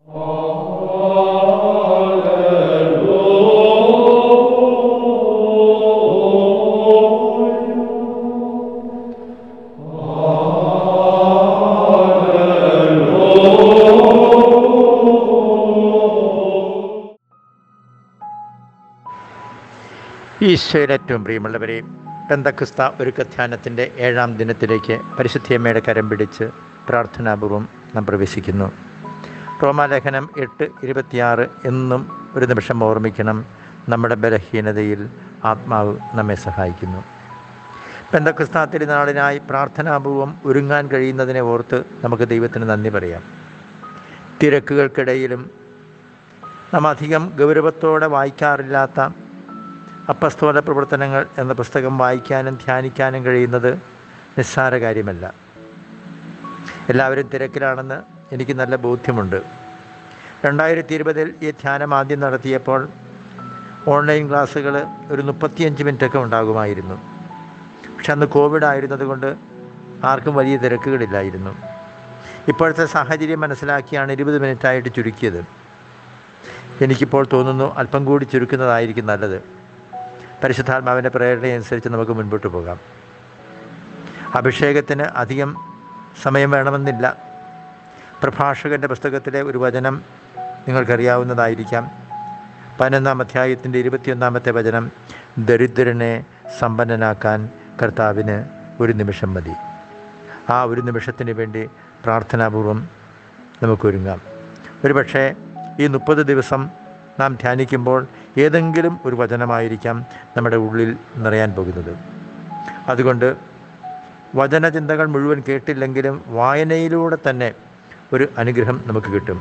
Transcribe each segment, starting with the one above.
ഈശോയിൽ ഏറ്റവും പ്രിയമുള്ളവരെ, പെന്തക്കോസ്ത ഒരുക്കധ്യാനത്തിൻ്റെ 7-ാം ദിനത്തിലേക്ക് പരിശുദ്ധിയമ്മയുടെ കരം പിടിച്ച് പ്രാർത്ഥനാപൂർവം നാം പ്രവേശിക്കുന്നു. റോമാലേഖനം 8:26 എന്നും ഒരു നിമിഷം ഓർമ്മിക്കണം. നമ്മുടെ ബലഹീനതയിൽ ആത്മാവ് നമ്മെ സഹായിക്കുന്നു. പെന്തക്കോസ്ത തിരുനാളിനായി പ്രാർത്ഥനാപൂർവം ഒരുങ്ങാൻ കഴിയുന്നതിനെ ഓർത്ത് നമുക്ക് ദൈവത്തിന് നന്ദി പറയാം. തിരക്കുകൾക്കിടയിലും നാം അധികം ഗൗരവത്തോടെ വായിക്കാറില്ലാത്ത അപ്പസ്തോല പ്രവർത്തനങ്ങൾ എന്ന പുസ്തകം വായിക്കാനും ധ്യാനിക്കാനും കഴിയുന്നത് നിസ്സാര കാര്യമല്ല. എല്ലാവരും തിരക്കിലാണെന്ന് എനിക്ക് നല്ല ബോധ്യമുണ്ട്. 2020 ഈ ധ്യാനം ആദ്യം നടത്തിയപ്പോൾ ഓൺലൈൻ ക്ലാസ്സുകൾ ഒരു 35 മിനിറ്റൊക്കെ ഉണ്ടാകുമായിരുന്നു. പക്ഷെ അന്ന് കോവിഡ് ആയിരുന്നതുകൊണ്ട് ആർക്കും വലിയ തിരക്കുകളില്ലായിരുന്നു. ഇപ്പോഴത്തെ സാഹചര്യം മനസ്സിലാക്കിയാണ് 20 മിനിറ്റായിട്ട് ചുരുക്കിയത്. എനിക്കിപ്പോൾ തോന്നുന്നു അല്പം കൂടി ചുരുക്കുന്നതായിരിക്കും നല്ലത്. പരിശുദ്ധാത്മാവിൻ്റെ പ്രേരണയനുസരിച്ച് നമുക്ക് മുൻപോട്ട് പോകാം. അഭിഷേകത്തിന് അധികം സമയം വേണമെന്നില്ല. പ്രഭാഷകൻ്റെ പുസ്തകത്തിലെ ഒരു വചനം നിങ്ങൾക്കറിയാവുന്നതായിരിക്കാം. 11-ാം അധ്യായത്തിൻ്റെ 21-ാമത്തെ വചനം, ദരിദ്രനെ സമ്പന്നനാക്കാൻ കർത്താവിന് ഒരു നിമിഷം മതി. ആ ഒരു നിമിഷത്തിന് വേണ്ടി പ്രാർത്ഥനാപൂർവം നമുക്കൊരുങ്ങാം. ഒരുപക്ഷെ ഈ 30 ദിവസം നാം ധ്യാനിക്കുമ്പോൾ ഏതെങ്കിലും ഒരു വചനമായിരിക്കാം നമ്മുടെ ഉള്ളിൽ നിറയാൻ പോകുന്നത്. അതുകൊണ്ട് വചനചിന്തകൾ മുഴുവൻ കേട്ടില്ലെങ്കിലും വായനയിലൂടെ തന്നെ ഒരു അനുഗ്രഹം നമുക്ക് കിട്ടും.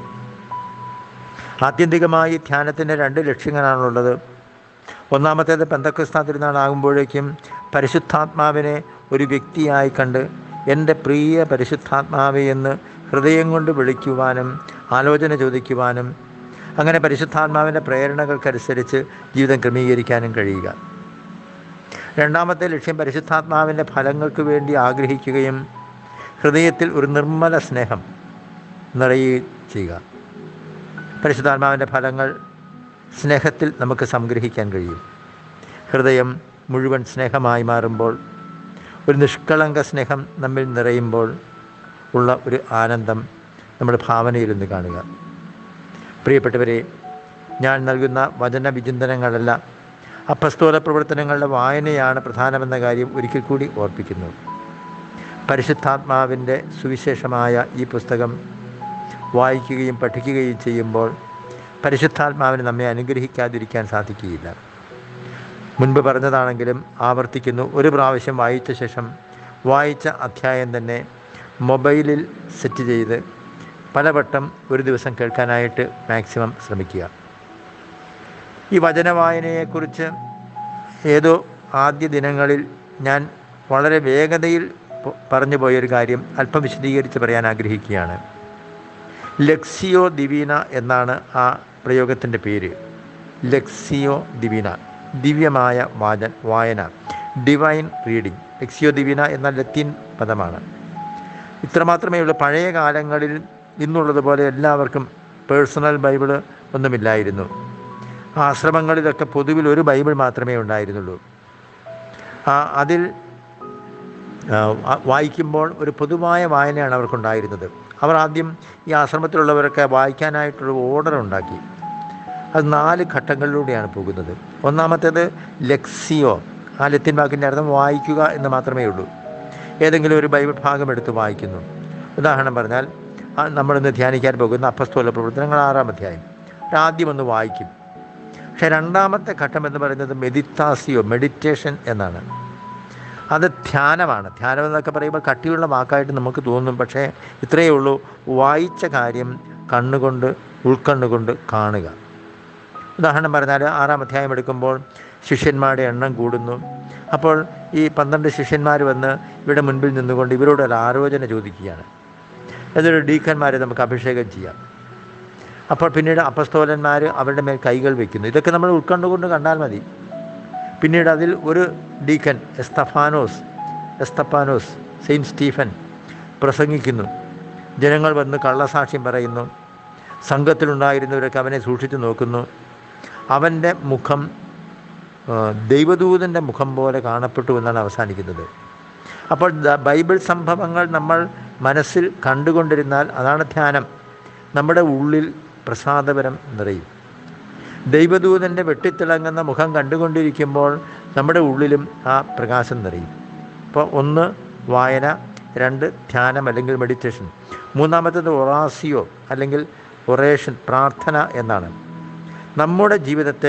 ആത്യന്തികമായി ധ്യാനത്തിൻ്റെ 2 ലക്ഷ്യങ്ങളാണുള്ളത്. ഒന്നാമത്തേത് പെന്തക്കോസ്ത തിരുനാളാകുമ്പോഴേക്കും പരിശുദ്ധാത്മാവിനെ ഒരു വ്യക്തിയായി കണ്ട് എൻ്റെ പ്രിയ പരിശുദ്ധാത്മാവേ എന്ന് ഹൃദയം കൊണ്ട് വിളിക്കുവാനും ആലോചന ചോദിക്കുവാനും അങ്ങനെ പരിശുദ്ധാത്മാവിൻ്റെ പ്രേരണകൾക്കനുസരിച്ച് ജീവിതം ക്രമീകരിക്കാനും കഴിയുക. രണ്ടാമത്തെ ലക്ഷ്യം പരിശുദ്ധാത്മാവിൻ്റെ ഫലങ്ങൾക്ക് വേണ്ടി ആഗ്രഹിക്കുകയും ഹൃദയത്തിൽ ഒരു നിർമ്മല സ്നേഹം നിറയുകയും ചെയ്യുക. പരിശുദ്ധാത്മാവിൻ്റെ ഫലങ്ങൾ സ്നേഹത്തിൽ നമുക്ക് സംഗ്രഹിക്കാൻ കഴിയും. ഹൃദയം മുഴുവൻ സ്നേഹമായി മാറുമ്പോൾ, ഒരു നിഷ്കളങ്ക സ്നേഹം നമ്മിൽ നിറയുമ്പോൾ ഉള്ള ഒരു ആനന്ദം നമ്മുടെ ഭാവനയിലൊന്ന് കാണുക. പ്രിയപ്പെട്ടവരെ, ഞാൻ നൽകുന്ന വചന വിചിന്തനങ്ങളല്ല, അപ്പസ്തോല പ്രവർത്തനങ്ങളുടെ വായനയാണ് പ്രധാനമെന്ന കാര്യം ഒരിക്കൽ കൂടി ഓർപ്പിക്കുന്നു. പരിശുദ്ധാത്മാവിൻ്റെ സുവിശേഷമായ ഈ പുസ്തകം വായിക്കുകയും പഠിക്കുകയും ചെയ്യുമ്പോൾ പരിശുദ്ധാത്മാവിന് നമ്മെ അനുഗ്രഹിക്കാതിരിക്കാൻ സാധിക്കുകയില്ല. മുൻപ് പറഞ്ഞതാണെങ്കിലും ആവർത്തിക്കുന്നു. ഒരു പ്രാവശ്യം വായിച്ച ശേഷം വായിച്ച അധ്യായം തന്നെ മൊബൈലിൽ സെറ്റ് ചെയ്ത് പലവട്ടം ഒരു ദിവസം കേൾക്കാനായിട്ട് മാക്സിമം ശ്രമിക്കുക. ഈ വചനവായനയെക്കുറിച്ച് ഏതോ ആദ്യ ദിനങ്ങളിൽ ഞാൻ വളരെ വേഗതയിൽ പറഞ്ഞു പോയൊരു കാര്യം അല്പം വിശദീകരിച്ച് പറയാൻ ആഗ്രഹിക്കുകയാണ്. ലെക്സിയോ ദിവീന എന്നാണ് ആ പ്രയോഗത്തിൻ്റെ പേര്. ലെക്സിയോ ദിവീന, ദിവ്യമായ വായന, ഡിവൈൻ റീഡിംഗ്. ലെക്സിയോ ദിവീന എന്ന ലത്തീൻ പദമാണ്. ഇത്രമാത്രമേ ഉള്ളൂ. പഴയ കാലങ്ങളിൽ ഇന്നുള്ളതുപോലെ എല്ലാവർക്കും പേഴ്സണൽ ബൈബിള് ഒന്നുമില്ലായിരുന്നു. ആശ്രമങ്ങളിലൊക്കെ പൊതുവിൽ ഒരു ബൈബിൾ മാത്രമേ ഉണ്ടായിരുന്നുള്ളൂ. അതിൽ വായിക്കുമ്പോൾ ഒരു പൊതുവായ വായനയാണ് അവർക്കുണ്ടായിരുന്നത്. അവർ ആദ്യം ഈ ആശ്രമത്തിലുള്ളവരൊക്കെ വായിക്കാനായിട്ടൊരു ഓർഡർ ഉണ്ടാക്കി. അത് 4 ഘട്ടങ്ങളിലൂടെയാണ് പോകുന്നത്. ഒന്നാമത്തേത് ലെക്സിയോ. ആ ലത്തീൻ വാക്കിൻ്റെ അർത്ഥം വായിക്കുക എന്ന് മാത്രമേ ഉള്ളൂ. ഏതെങ്കിലും ഒരു ബൈബിൾ ഭാഗം എടുത്ത് വായിക്കുന്നു. ഉദാഹരണം പറഞ്ഞാൽ നമ്മളിന്ന് ധ്യാനിക്കാൻ പോകുന്ന അപ്പസ്തോല പ്രവർത്തനങ്ങൾ 6-ാം അധ്യായം ആദ്യം ഒന്ന് വായിക്കും. പക്ഷേ രണ്ടാമത്തെ ഘട്ടം എന്ന് പറയുന്നത് മെഡിറ്റാസിയോ, മെഡിറ്റേഷൻ എന്നാണ്. അത് ധ്യാനമാണ്. ധ്യാനം എന്നൊക്കെ പറയുമ്പോൾ കട്ടിയുള്ള വാക്കായിട്ട് നമുക്ക് തോന്നും. പക്ഷേ ഇത്രയേ ഉള്ളൂ, വായിച്ച കാര്യം കണ്ണുകൊണ്ട് ഉൾക്കണ്ണുകൊണ്ട് കാണുക. ഉദാഹരണം പറഞ്ഞാൽ 6-ാം അധ്യായം എടുക്കുമ്പോൾ ശിഷ്യന്മാരുടെ എണ്ണം കൂടുന്നു. അപ്പോൾ ഈ 12 ശിഷ്യന്മാർ വന്ന് ഇവിടെ മുൻപിൽ നിന്നുകൊണ്ട് ഇവരോട് ഒരു ആലോചന ചോദിക്കുകയാണ്. എന്നിട്ട് ഡീക്കന്മാരെ നമുക്ക് അഭിഷേകം ചെയ്യാം. അപ്പോൾ പിന്നീട് അപ്പസ്തോലന്മാർ അവരുടെ മേൽ കൈകൾ വയ്ക്കുന്നു. ഇതൊക്കെ നമ്മൾ ഉൾക്കണ്ടുകൊണ്ട് കണ്ടാൽ മതി. പിന്നീട് അതിൽ ഒരു ഡീക്കൻ എസ്തഫാനോസ്, സെയിൻറ്റ് സ്റ്റീഫൻ പ്രസംഗിക്കുന്നു. ജനങ്ങൾ വന്ന് കള്ളസാക്ഷ്യം പറയുന്നു. സംഘത്തിലുണ്ടായിരുന്നവരൊക്കെ അവനെ സൂക്ഷിച്ചു നോക്കുന്നു. അവൻ്റെ മുഖം ദൈവദൂതൻ്റെ മുഖം പോലെ കാണപ്പെട്ടു എന്നാണ് അവസാനിക്കുന്നത്. അപ്പോൾ ബൈബിൾ സംഭവങ്ങൾ നമ്മൾ മനസ്സിൽ കണ്ടുകൊണ്ടിരുന്നാൽ അതാണ് ധ്യാനം. നമ്മുടെ ഉള്ളിൽ പ്രസാദപരം നിറയും. ദൈവദൂതൻ്റെ വെട്ടിത്തിളങ്ങുന്ന മുഖം കണ്ടുകൊണ്ടിരിക്കുമ്പോൾ നമ്മുടെ ഉള്ളിലും ആ പ്രകാശം നിറയും. അപ്പോൾ 1 വായന, 2 ധ്യാനം അല്ലെങ്കിൽ മെഡിറ്റേഷൻ, മൂന്നാമത്തേത് ഒറാസിയോ അല്ലെങ്കിൽ ഒറേഷൻ, പ്രാർത്ഥന എന്നാണ്. നമ്മുടെ ജീവിതത്തെ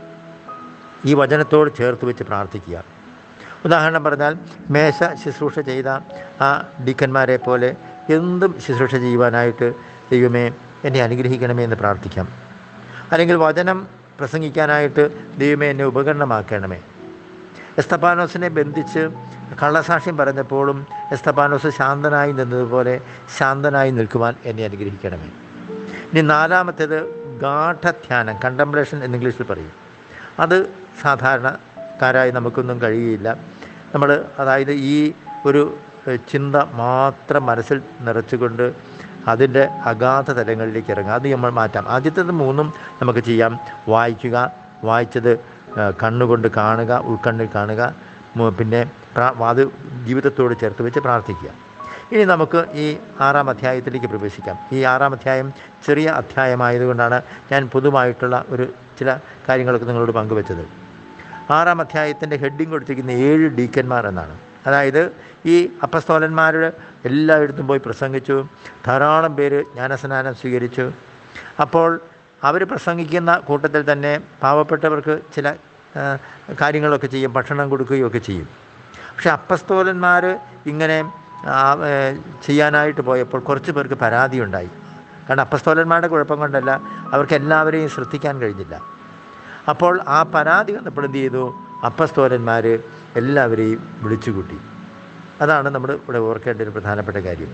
ഈ വചനത്തോട് ചേർത്ത് വെച്ച് പ്രാർത്ഥിക്കുക. ഉദാഹരണം പറഞ്ഞാൽ മേശ ശുശ്രൂഷ ചെയ്ത ആ ഡീക്കന്മാരെ പോലെ എന്തും ശുശ്രൂഷ ചെയ്യുവാനായിട്ട് ദൈവമേ എന്നെ അനുഗ്രഹിക്കണമേ എന്ന് പ്രാർത്ഥിക്കാം. അല്ലെങ്കിൽ വചനം പ്രസംഗിക്കാനായിട്ട് ദൈവമേ എന്നെ ഉപകരണമാക്കണമേ. എസ്തപ്പാനോസിനെ ബന്ധിച്ച് കള്ളസാക്ഷ്യം പറഞ്ഞപ്പോഴും എസ്തപ്പാനോസ് ശാന്തനായി നിന്നതുപോലെ ശാന്തനായി നിൽക്കുവാൻ എന്നെ അനുഗ്രഹിക്കണമേ. ഇനി 4-ാമത്തേത് ഗാഠധ്യാനം, കണ്ടംപ്ലേഷൻ എന്ന് ഇംഗ്ലീഷിൽ പറയും. അത് സാധാരണക്കാരായി നമുക്കൊന്നും കഴിയുകയില്ല. അതായത് ഈ ഒരു ചിന്ത മാത്രം മനസ്സിൽ നിറച്ചുകൊണ്ട് അതിൻ്റെ അഗാധ തലങ്ങളിലേക്ക് ഇറങ്ങുക. അത് നമ്മൾ മാറ്റാം. ആദ്യത്തേത് 3 നമുക്ക് ചെയ്യാം. വായിക്കുക, വായിച്ചത് കണ്ണുകൊണ്ട് കാണുക, ഉൾക്കണ്ണിൽ കാണുക, പിന്നെ അത് ജീവിതത്തോട് ചേർത്ത് വെച്ച് പ്രാർത്ഥിക്കുക. ഇനി നമുക്ക് ഈ 6-ാം അധ്യായത്തിലേക്ക് പ്രവേശിക്കാം. ഈ 6-ാം അധ്യായം ചെറിയ അധ്യായമായതുകൊണ്ടാണ് ഞാൻ പൊതുവായിട്ടുള്ള ചില കാര്യങ്ങളൊക്കെ നിങ്ങളോട് പങ്കുവെച്ചത്. 6-ാം അധ്യായത്തിൻ്റെ ഹെഡിങ് കൊടുത്തിരിക്കുന്ന 7 ഡീക്കന്മാർ എന്നാണ്. അതായത് ഈ അപ്പസ്തോലന്മാരുടെ എല്ലായിടത്തും പോയി പ്രസംഗിച്ചു. ധാരാളം പേര് ജ്ഞാനസ്നാനം സ്വീകരിച്ചു. അപ്പോൾ അവർ പ്രസംഗിക്കുന്ന കൂട്ടത്തിൽ തന്നെ പാവപ്പെട്ടവർക്ക് ചില കാര്യങ്ങളൊക്കെ ചെയ്യും, ഭക്ഷണം കൊടുക്കുകയൊക്കെ ചെയ്യും. പക്ഷെ അപ്പസ്തോലന്മാർ ഇങ്ങനെ ചെയ്യാനായിട്ട് പോയപ്പോൾ കുറച്ച് പേർക്ക് പരാതിയുണ്ടായി. കാരണം അപ്പസ്തോലന്മാരുടെ കുഴപ്പം കൊണ്ടല്ല, അവർക്ക് എല്ലാവരെയും ശ്രദ്ധിക്കാൻ കഴിഞ്ഞില്ല. അപ്പോൾ ആ പരാതി വന്നപ്പോൾ എന്ത് ചെയ്തു? അപ്പസ്തോലന്മാർ എല്ലാവരെയും വിളിച്ചുകൂട്ടി. അതാണ് നമ്മൾ ഇവിടെ ഓർക്കേണ്ട ഒരു പ്രധാനപ്പെട്ട കാര്യം.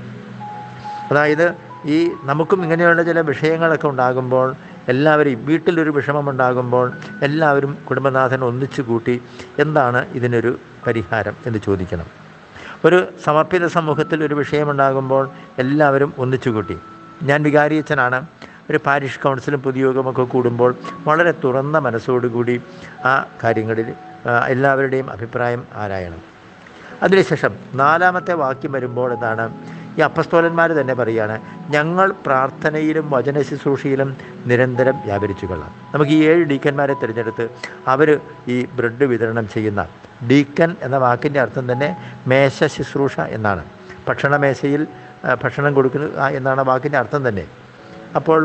അതായത് ഈ നമുക്കും ഇങ്ങനെയുള്ള ചില വിഷയങ്ങളൊക്കെ ഉണ്ടാകുമ്പോൾ എല്ലാവരെയും, വീട്ടിലൊരു വിഷമമുണ്ടാകുമ്പോൾ എല്ലാവരും കുടുംബനാഥൻ ഒന്നിച്ചു കൂട്ടി എന്താണ് ഇതിനൊരു പരിഹാരം എന്ന് ചോദിക്കണം. ഒരു സമർപ്പിത സമൂഹത്തിൽ ഒരു വിഷയമുണ്ടാകുമ്പോൾ എല്ലാവരും ഒന്നിച്ചു കൂട്ടി. ഞാൻ വികാരിയച്ഛനാണ്. ഒരു പാരിഷ് കൗൺസിലും പൊതുയോഗമൊക്കെ കൂടുമ്പോൾ വളരെ തുറന്ന മനസ്സോടുകൂടി ആ കാര്യങ്ങളിൽ എല്ലാവരുടെയും അഭിപ്രായം ആരായണം. അതിനുശേഷം 4-ാമത്തെ വാക്യം വരുമ്പോൾ എന്താണ്? ഈ അപ്പസ്തോലന്മാർ തന്നെ പറയുകയാണ്, ഞങ്ങൾ പ്രാർത്ഥനയിലും വചന ശുശ്രൂഷയിലും നിരന്തരം വ്യാപരിച്ചു കൊള്ളാം. നമുക്ക് ഈ 7 ഡീക്കന്മാരെ തിരഞ്ഞെടുത്ത് അവർ ഈ ബ്രെഡ് വിതരണം ചെയ്യുന്ന, ഡീക്കൻ എന്ന വാക്കിൻ്റെ അർത്ഥം തന്നെ മേശ ശുശ്രൂഷ എന്നാണ്. ഭക്ഷണമേശയിൽ ഭക്ഷണം കൊടുക്കുക എന്നാണ് വാക്കിൻ്റെ അർത്ഥം തന്നെ. അപ്പോൾ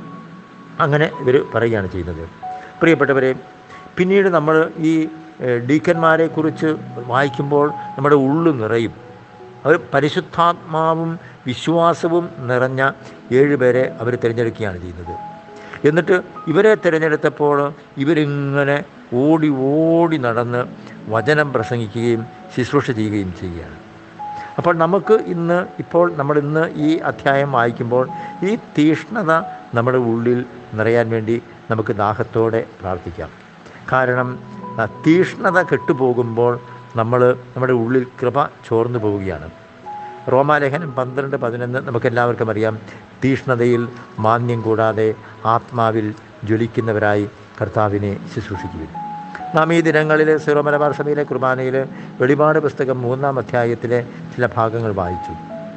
അങ്ങനെ ഇവർ പറയുകയാണ് ചെയ്യുന്നത്. പ്രിയപ്പെട്ടവരെ, പിന്നീട് നമ്മൾ ഈ ഡീക്കന്മാരെക്കുറിച്ച് വായിക്കുമ്പോൾ നമ്മുടെ ഉള്ളു നിറയും. അവർ പരിശുദ്ധാത്മാവും വിശ്വാസവും നിറഞ്ഞ 7 പേരെ അവർ തിരഞ്ഞെടുക്കുകയാണ് ചെയ്യുന്നത്. എന്നിട്ട് ഇവരെ തിരഞ്ഞെടുത്തപ്പോൾ ഇവരിങ്ങനെ ഓടി ഓടി നടന്ന് വചനം പ്രസംഗിക്കുകയും ശുശ്രൂഷ ചെയ്യുകയും ചെയ്യുകയാണ്. അപ്പോൾ നമുക്ക് നമ്മളിന്ന് ഈ അധ്യായം വായിക്കുമ്പോൾ ഈ തീഷ്ണത നമ്മുടെ ഉള്ളിൽ നിറയാൻ വേണ്ടി നമുക്ക് ദാഹത്തോടെ പ്രാർത്ഥിക്കാം. കാരണം തീഷ്ണത കെട്ടുപോകുമ്പോൾ നമ്മുടെ ഉള്ളിൽ കൃപ ചോർന്നു പോവുകയാണ്. റോമാലേഖനം 12:11 നമുക്കെല്ലാവർക്കും അറിയാം. തീഷ്ണതയിൽ മാന്യം കൂടാതെ ആത്മാവിൽ ജ്വലിക്കുന്നവരായി കർത്താവിനെ ശുശ്രൂഷിക്കുകയും. നാം ഈ ദിനങ്ങളിൽ സീറോ മലബാർ സഭയിലെ കുർബാനയിൽ വെളിപാട് പുസ്തകം 3-ാം അധ്യായത്തിലെ ചില ഭാഗങ്ങൾ വായിച്ചു.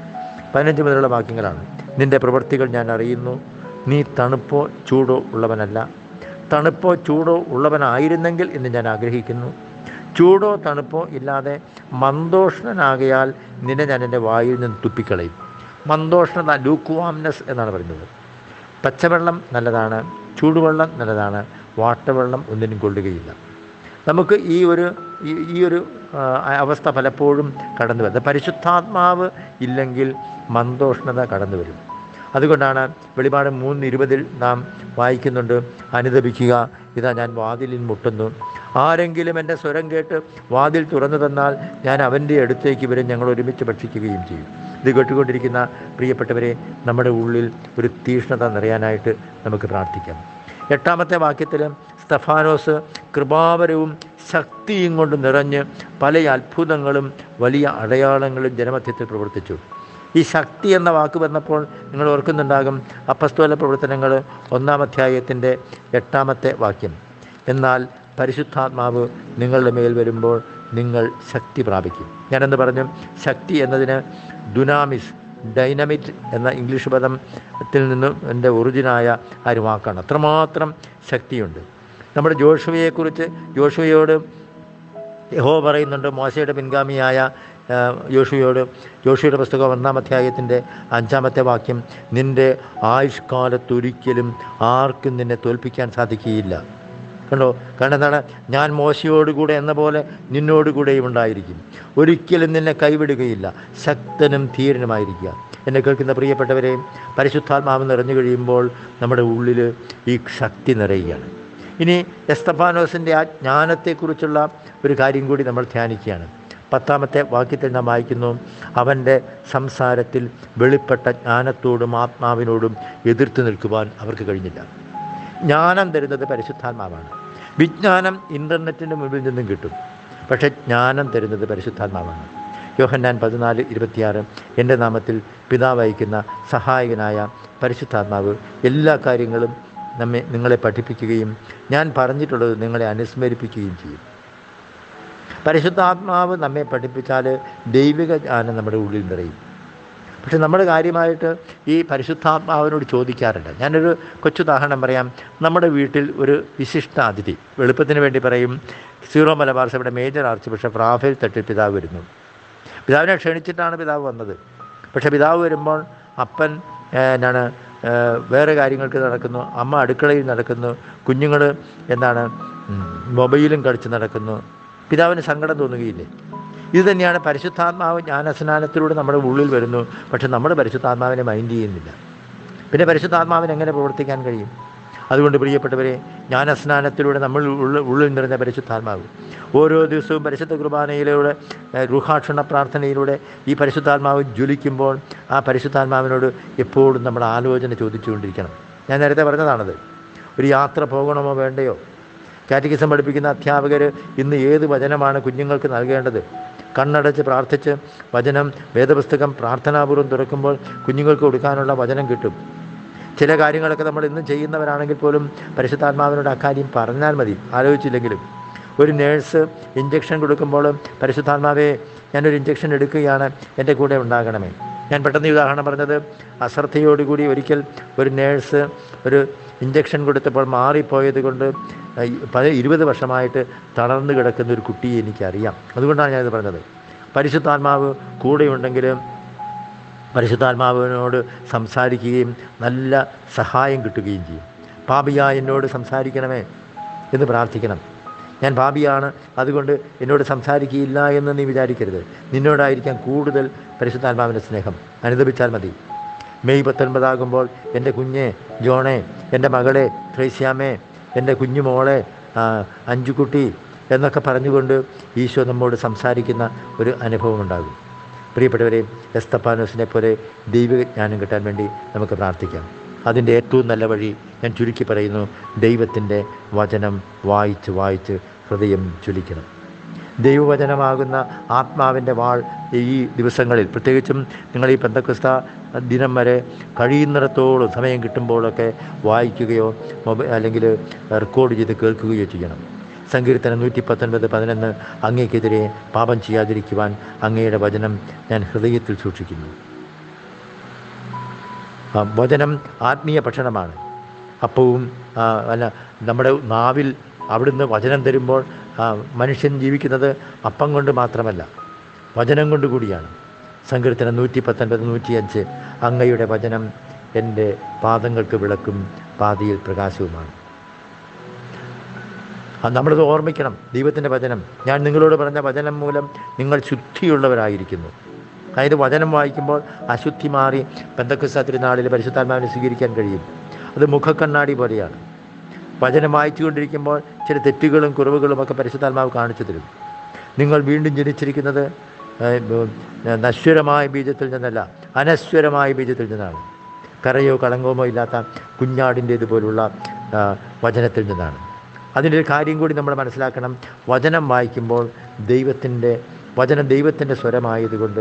15 മുതലുള്ള വാക്യങ്ങളാണ്. നിൻ്റെ പ്രവൃത്തികൾ ഞാൻ അറിയുന്നു, നീ തണുപ്പോ ചൂടോ ഉള്ളവനല്ല. തണുപ്പോ ചൂടോ ഉള്ളവനായിരുന്നെങ്കിൽ എന്ന് ഞാൻ ആഗ്രഹിക്കുന്നു. ചൂടോ തണുപ്പോ ഇല്ലാതെ മന്ദോഷ്ണനാകയാൽ നിന്നെ ഞാൻ എൻ്റെ വായിൽ നിന്ന് തുപ്പിക്കളയും. മന്ദോഷ്ണത, ലൂക്ക്വാംനെസ് എന്നാണ് പറയുന്നത്. പച്ചവെള്ളം നല്ലതാണ്, ചൂടുവെള്ളം നല്ലതാണ്, വാട്ടവെള്ളം ഒന്നിനും കൊള്ളുകയില്ല. നമുക്ക് ഈ ഒരു അവസ്ഥ പലപ്പോഴും കടന്നു വരുന്നത്. പരിശുദ്ധാത്മാവ് ഇല്ലെങ്കിൽ മന്ദോഷ്ണത കടന്നു വരും. അതുകൊണ്ടാണ് വെളിപാട് 3:20 നാം വായിക്കുന്നുണ്ട്, അനുതപിക്കുക, ഇതാ ഞാൻ വാതിലിൽ മുട്ടുന്നു. ആരെങ്കിലും എൻ്റെ സ്വരം കേട്ട് വാതിൽ തുറന്നു തന്നാൽ ഞാൻ അവൻ്റെ അടുത്തേക്ക് വരും, ഞങ്ങൾ ഒരുമിച്ച് ഭക്ഷിക്കുകയും ചെയ്യും. ഇത് കേട്ടുകൊണ്ടിരിക്കുന്ന പ്രിയപ്പെട്ടവരെ, നമ്മുടെ ഉള്ളിൽ ഒരു തീഷ്ണത നിറയാനായിട്ട് നമുക്ക് പ്രാർത്ഥിക്കാം. 8-ാമത്തെ വാക്യത്തിൽ സ്തഫാനോസ് കൃപാവരവും ശക്തിയും കൊണ്ട് നിറഞ്ഞ് പല അത്ഭുതങ്ങളും വലിയ അടയാളങ്ങളും ജനമധ്യത്തിൽ പ്രവർത്തിച്ചു. ഈ ശക്തി എന്ന വാക്ക് വന്നപ്പോൾ നിങ്ങൾ ഓർക്കുന്നുണ്ടാകും അപ്പസ്തോല പ്രവർത്തനങ്ങൾ 1-ാം അധ്യായത്തിൻ്റെ 8-ാമത്തെ വാക്യം. എന്നാൽ പരിശുദ്ധാത്മാവ് നിങ്ങളുടെ മേൽ വരുമ്പോൾ നിങ്ങൾ ശക്തി പ്രാപിക്കും. ഞാനെന്ന് പറഞ്ഞു, ശക്തി എന്നതിന് ദുനാമിസ്, ഡൈനമിറ്റ് എന്ന ഇംഗ്ലീഷ് പദത്തിൽ നിന്നും എൻ്റെ ഒറിജിനായ ആ ഒരു വാക്കാണ്. അത്രമാത്രം ശക്തിയുണ്ട്. നമ്മുടെ ജോഷുവയോട് യഹോവ പറയുന്നുണ്ട്, മോശയുടെ പിൻഗാമിയായ യോശുവയുടെ പുസ്തകം 1-ാം അധ്യായത്തിൻ്റെ 5-ാമത്തെ വാക്യം, നിൻ്റെ ആയുഷ്കാലത്തൊരിക്കലും ആർക്കും നിന്നെ തോൽപ്പിക്കാൻ സാധിക്കുകയില്ല. കണ്ടോ? കാരണം എന്താണ്? ഞാൻ മോശയോടുകൂടെ എന്ന പോലെ നിന്നോടുകൂടെയും ഉണ്ടായിരിക്കും, ഒരിക്കലും നിന്നെ കൈവിടുകയില്ല, ശക്തനും ധീരനുമായിരിക്കുക. എന്നെ കേൾക്കുന്ന പ്രിയപ്പെട്ടവരെയും, പരിശുദ്ധാത്മാവ് നിറഞ്ഞു കഴിയുമ്പോൾ നമ്മുടെ ഉള്ളിൽ ഈ ശക്തി നിറയുകയാണ്. ഇനി എസ്തഫാനോസിൻ്റെ ആ ജ്ഞാനത്തെക്കുറിച്ചുള്ള ഒരു കാര്യം കൂടി നമ്മൾ ധ്യാനിക്കുകയാണ്. 10-ാമത്തെ വാക്യത്തിൽ നാം വായിക്കുന്നു, അവൻ്റെ സംസാരത്തിൽ വെളിപ്പെട്ട ജ്ഞാനത്തോടും ആത്മാവിനോടും എതിർത്ത് നിൽക്കുവാൻ അവർക്ക് കഴിഞ്ഞില്ല. ജ്ഞാനം തരുന്നത് പരിശുദ്ധാത്മാവാണ്. വിജ്ഞാനം ഇൻ്റർനെറ്റിൻ്റെ മുമ്പിൽ നിന്നും കിട്ടും, പക്ഷേ ജ്ഞാനം തരുന്നത് പരിശുദ്ധാത്മാവാണ്. യോഹന്നാൻ 14:26, എൻ്റെ നാമത്തിൽ പിതാവ് അയക്കുന്ന സഹായകനായ പരിശുദ്ധാത്മാവ് എല്ലാ കാര്യങ്ങളും നിങ്ങളെ പഠിപ്പിക്കുകയും ഞാൻ പറഞ്ഞിട്ടുള്ളത് നിങ്ങളെ അനുസ്മരിപ്പിക്കുകയും ചെയ്യും. പരിശുദ്ധാത്മാവ് നമ്മെ പഠിപ്പിച്ചാൽ ദൈവിക ജ്ഞാനം നമ്മുടെ ഉള്ളിൽ നിറയും. പക്ഷെ നമ്മൾ കാര്യമായിട്ട് ഈ പരിശുദ്ധാത്മാവിനോട് ചോദിക്കാറുണ്ട്. ഞാനൊരു കൊച്ചുദാഹരണം പറയാം. നമ്മുടെ വീട്ടിൽ ഒരു വിശിഷ്ട അതിഥി, എളുപ്പത്തിന് വേണ്ടി പറയും, സീറോ മലബാർ സഭയുടെ major archbishop Raphael Thattil പിതാവ് വരുന്നു. പിതാവിനെ ക്ഷണിച്ചിട്ടാണ് പിതാവ് വന്നത്. പക്ഷേ പിതാവ് വരുമ്പോൾ അപ്പൻ വേറെ കാര്യങ്ങൾക്ക് നടക്കുന്നു, അമ്മ അടുക്കളയിൽ നടക്കുന്നു, കുഞ്ഞുങ്ങൾ മൊബൈലും കളിച്ച് നടക്കുന്നു. പിതാവിന് സങ്കടം തോന്നുകയില്ലേ? ഇത് തന്നെയാണ് പരിശുദ്ധാത്മാവ് ജ്ഞാനസ്നാനത്തിലൂടെ നമ്മുടെ ഉള്ളിൽ വരുന്നു, പക്ഷെ നമ്മുടെ പരിശുദ്ധാത്മാവിനെ മൈൻഡ് ചെയ്യുന്നില്ല. പിന്നെ പരിശുദ്ധാത്മാവിന് എങ്ങനെ പ്രവർത്തിക്കാൻ കഴിയും? അതുകൊണ്ട് പ്രിയപ്പെട്ടവരെ, ജ്ഞാനസ്നാനത്തിലൂടെ നമ്മൾ ഉള്ളിൽ നിറഞ്ഞ പരിശുദ്ധാത്മാവ് ഓരോ ദിവസവും പരിശുദ്ധ കുർബാനയിലൂടെ, റുഹാക്ഷണ പ്രാർത്ഥനയിലൂടെ ഈ പരിശുദ്ധാത്മാവ് ജ്വലിക്കുമ്പോൾ ആ പരിശുദ്ധാത്മാവിനോട് എപ്പോഴും നമ്മൾ ആലോചന ചോദിച്ചുകൊണ്ടിരിക്കണം. ഞാൻ നേരത്തെ പറഞ്ഞതാണത്. ഒരു യാത്ര പോകണമോ വേണ്ടയോ? കാറ്റഗിസം പഠിപ്പിക്കുന്ന അധ്യാപകർ ഇന്ന് ഏത് വചനമാണ് കുഞ്ഞുങ്ങൾക്ക് നൽകേണ്ടത്? കണ്ണടച്ച് പ്രാർത്ഥിച്ച് വചനം, വേദപുസ്തകം പ്രാർത്ഥനാപൂർവ്വം തുറക്കുമ്പോൾ കുഞ്ഞുങ്ങൾക്ക് കൊടുക്കാനുള്ള വചനം കിട്ടും. ചില കാര്യങ്ങളൊക്കെ നമ്മൾ ഇന്നും ചെയ്യുന്നവരാണെങ്കിൽ പോലും പരിശുദ്ധാത്മാവിനോട് അക്കാര്യം പറഞ്ഞാൽ മതി, ആലോചിച്ചില്ലെങ്കിലും. ഒരു നേഴ്സ് ഇഞ്ചക്ഷൻ കൊടുക്കുമ്പോൾ പരിശുദ്ധാത്മാവേ, ഞാനൊരു ഇഞ്ചക്ഷൻ എടുക്കുകയാണ്, എൻ്റെ കൂടെ ഉണ്ടാകണമേ. ഞാൻ പെട്ടെന്ന് ഉദാഹരണം പറഞ്ഞത്, അശ്രദ്ധയോടുകൂടി ഒരിക്കൽ ഒരു നേഴ്സ് ഒരു ഇഞ്ചക്ഷൻ കൊടുത്തപ്പോൾ മാറിപ്പോയത് കൊണ്ട് 20 വർഷമായിട്ട് തളർന്നു കിടക്കുന്ന ഒരു കുട്ടിയെ എനിക്കറിയാം. അതുകൊണ്ടാണ് ഞാനിത് പറഞ്ഞത്. പരിശുദ്ധാത്മാവ് കൂടെയുണ്ടെങ്കിൽ പരിശുദ്ധാത്മാവിനോട് സംസാരിക്കുകയും നല്ല സഹായം കിട്ടുകയും ചെയ്യും. പാപിയായ എന്നോട് സംസാരിക്കണമേ എന്ന് പ്രാർത്ഥിക്കണം. ഞാൻ പാപിയാണ്, അതുകൊണ്ട് എന്നോട് സംസാരിക്കുകയില്ല എന്ന് നീ വിചാരിക്കരുത്. നിന്നോടായിരിക്കാം കൂടുതൽ പരിശുദ്ധാത്മാവിൻ്റെ സ്നേഹം. അനുദപിച്ചാൽ മതി. മെയ് 19 എൻ്റെ കുഞ്ഞെ ജോണേ, എൻ്റെ മകളെ ത്രേസ്യാമേ, എൻ്റെ കുഞ്ഞുമോളെ അഞ്ചുകുട്ടി എന്നൊക്കെ പറഞ്ഞുകൊണ്ട് ഈശോ നമ്മോട് സംസാരിക്കുന്ന ഒരു അനുഭവം ഉണ്ടാകും. പ്രിയപ്പെട്ടവരെ, എസ്തഫാനോസിനെ പോലെ ദൈവജ്ഞാനം കിട്ടാൻ വേണ്ടി നമുക്ക് പ്രാർത്ഥിക്കാം. അതിൻ്റെ ഏറ്റവും നല്ല വഴി ഞാൻ ചുരുക്കി പറയുന്നു, ദൈവത്തിൻ്റെ വചനം വായിച്ച് ഹൃദയം ജ്വലിക്കണം. ദൈവവചനമാകുന്ന ആത്മാവിൻ്റെ വാൾ ഈ ദിവസങ്ങളിൽ, പ്രത്യേകിച്ചും നിങ്ങൾ ഈ പെന്തക്കോസ്ത ദിനം വരെ കഴിയുന്നിടത്തോളം സമയം കിട്ടുമ്പോഴൊക്കെ വായിക്കുകയോ അല്ലെങ്കിൽ റെക്കോർഡ് ചെയ്ത് കേൾക്കുകയോ ചെയ്യണം. സങ്കീർത്തനം 119:11, അങ്ങേക്കെതിരെ പാപം ചെയ്യാതിരിക്കുവാൻ അങ്ങയുടെ വചനം ഞാൻ ഹൃദയത്തിൽ സൂക്ഷിക്കുന്നു. വചനം ആത്മീയ ഭക്ഷണമാണ്. അപ്പവും നമ്മുടെ നാവിൽ അവിടുന്ന് വചനം തരുമ്പോൾ മനുഷ്യൻ ജീവിക്കുന്നത് അപ്പം കൊണ്ട് മാത്രമല്ല, വചനം കൊണ്ട് കൂടിയാണ്. സങ്കീർത്തനം 119:105, അങ്ങയുടെ വചനം എൻ്റെ പാദങ്ങൾക്ക് വിളക്കും പാതിയിൽ പ്രകാശവുമാണ്. നമ്മളത് ഓർമ്മിക്കണം. ദൈവത്തിൻ്റെ വചനം, ഞാൻ നിങ്ങളോട് പറഞ്ഞ വചനം മൂലം നിങ്ങൾ ശുദ്ധിയുള്ളവരായിരിക്കുന്നു. അതായത് വചനം വായിക്കുമ്പോൾ അശുദ്ധി മാറി പെന്തക്കോസ്ത തിരുനാളിൽ പരിശുദ്ധാത്മാവിനെ സ്വീകരിക്കാൻ കഴിയും. അത് മുഖക്കണ്ണാടി പോലെയാണ്. വചനം വായിച്ചുകൊണ്ടിരിക്കുമ്പോൾ ചില തെറ്റുകളും കുറവുകളും ഒക്കെ പരിശുദ്ധാത്മാവ് കാണിച്ചു തരും. നിങ്ങൾ വീണ്ടും ജനിച്ചിരിക്കുന്നത് നശ്വരമായ ബീജത്തിൽ നിന്നല്ല, അനശ്വരമായ ബീജത്തിൽ നിന്നാണ്. കറയോ കളങ്കമോ ഇല്ലാത്ത കുഞ്ഞാടിൻ്റേതുപോലുള്ള വചനത്തിൽ നിന്നാണ്. അതിൻ്റെ ഒരു കാര്യം കൂടി നമ്മൾ മനസ്സിലാക്കണം. വചനം വായിക്കുമ്പോൾ ദൈവത്തിൻ്റെ വചനം ദൈവത്തിൻ്റെ സ്വരമായതുകൊണ്ട്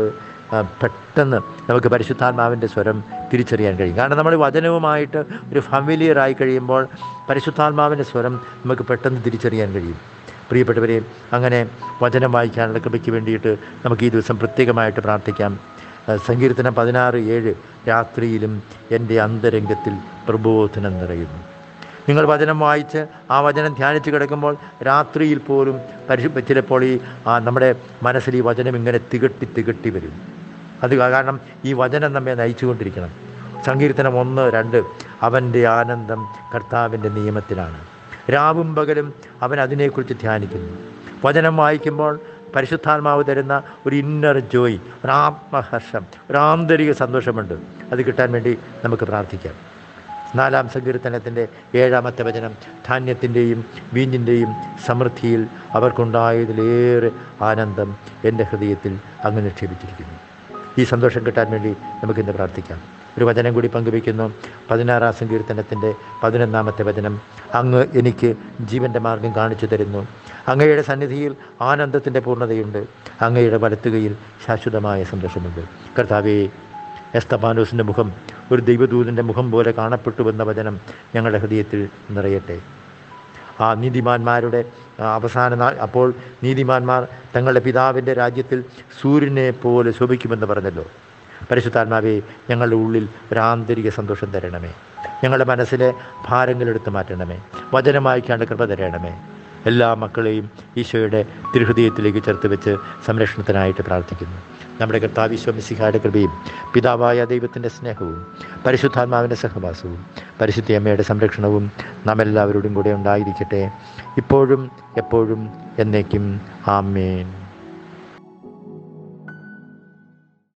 പെട്ടെന്ന് നമുക്ക് പരിശുദ്ധാത്മാവിൻ്റെ സ്വരം തിരിച്ചറിയാൻ കഴിയും. കാരണം നമ്മൾ വചനവുമായിട്ട് ഒരു ഫാമിലിയറായി കഴിയുമ്പോൾ പരിശുദ്ധാത്മാവിൻ്റെ സ്വരം നമുക്ക് പെട്ടെന്ന് തിരിച്ചറിയാൻ കഴിയും. പ്രിയപ്പെട്ടവരെ, അങ്ങനെ വചനം വായിക്കാനുള്ള കൃപയ്ക്ക് വേണ്ടിയിട്ട് നമുക്ക് ഈ ദിവസം പ്രത്യേകമായിട്ട് പ്രാർത്ഥിക്കാം. സങ്കീർത്തനം 16:7 രാത്രിയിലും എൻ്റെ അന്തരംഗത്തിൽ പ്രബോധനം നിറയുന്നു. നിങ്ങൾ വചനം വായിച്ച് ആ വചനം ധ്യാനിച്ച് കിടക്കുമ്പോൾ രാത്രിയിൽ പോലും ചിലപ്പോൾ നമ്മുടെ മനസ്സിൽ ഈ വചനം ഇങ്ങനെ തികട്ടി വരും. അത് കാരണം ഈ വചനം നമ്മെ നയിച്ചുകൊണ്ടിരിക്കണം. സങ്കീർത്തനം 1-2 അവൻ്റെ ആനന്ദം കർത്താവിൻ്റെ നിയമത്തിലാണ്. രാവും പകലും അവൻ അതിനെക്കുറിച്ച് ധ്യാനിക്കുന്നു. വചനം വായിക്കുമ്പോൾ പരിശുദ്ധാത്മാവ് തരുന്ന ഒരു ഇന്നർ ജോയ്, ഒരു ആത്മഹർഷം, ഒരു ആന്തരിക സന്തോഷമുണ്ട്. അത് കിട്ടാൻ വേണ്ടി നമുക്ക് പ്രാർത്ഥിക്കാം. 4-ാം സങ്കീർത്തനത്തിൻ്റെ 7-ാമത്തെ വചനം ധാന്യത്തിൻ്റെയും വീഞ്ഞിൻ്റെയും സമൃദ്ധിയിൽ അവർക്കുണ്ടായതിലേറെ ആനന്ദം എൻ്റെ ഹൃദയത്തിൽ അങ്ങ് നിക്ഷേപിച്ചിരിക്കുന്നു. ഈ സന്തോഷം കിട്ടാൻ വേണ്ടി നമുക്കിന്ന് പ്രാർത്ഥിക്കാം. ഒരു വചനം കൂടി പങ്കുവയ്ക്കുന്നു. 16-ാം സങ്കീർത്തനത്തിൻ്റെ 11-ാമത്തെ വചനം അങ്ങ് എനിക്ക് ജീവൻ്റെ മാർഗം കാണിച്ചു തരുന്നു. അങ്ങയുടെ സന്നിധിയിൽ ആനന്ദത്തിൻ്റെ പൂർണ്ണതയുണ്ട്. അങ്ങയുടെ വലത്തുകയിൽ ശാശ്വതമായ സന്തോഷമുണ്ട്. കർത്താവേ, എസ്തഫാനോസിൻ്റെ മുഖം ഒരു ദൈവദൂതൻ്റെ മുഖം പോലെ കാണപ്പെട്ടുവെന്ന വചനം ഞങ്ങളുടെ ഹൃദയത്തിൽ നിറയട്ടെ. ആ നീതിമാന്മാരുടെ അവസാന നാൾ, അപ്പോൾ നീതിമാന്മാർ തങ്ങളുടെ പിതാവിൻ്റെ രാജ്യത്തിൽ സൂര്യനെ പോലെ ശോഭിക്കുമെന്ന് പറഞ്ഞല്ലോ. പരിശുദ്ധാത്മാവേ, ഞങ്ങളുടെ ഉള്ളിൽ ഒരു ആന്തരിക സന്തോഷം തരണമേ. ഞങ്ങളുടെ മനസ്സിലെ ഭാരങ്ങളെടുത്ത് മാറ്റണമേ. വചനം വായിക്കാണ്ട് കൃപ തരണമേ. എല്ലാ മക്കളെയും ഈശോയുടെ തിരുഹൃദയത്തിലേക്ക് ചേർത്ത് വെച്ച് സംരക്ഷണത്തിനായിട്ട് പ്രാർത്ഥിക്കുന്നു. നമ്മുടെ കർത്താവ് ഈശോ മിശിഹായുടെ കൃപയും പിതാവായ ദൈവത്തിൻ്റെ സ്നേഹവും പരിശുദ്ധാത്മാവിൻ്റെ സഹവാസവും പരിശുദ്ധ അമ്മയുടെ സംരക്ഷണവും നാം എല്ലാവരോടും കൂടെ ഉണ്ടായിരിക്കട്ടെ, ഇപ്പോഴും എപ്പോഴും എന്നേക്കും. ആമേൻ.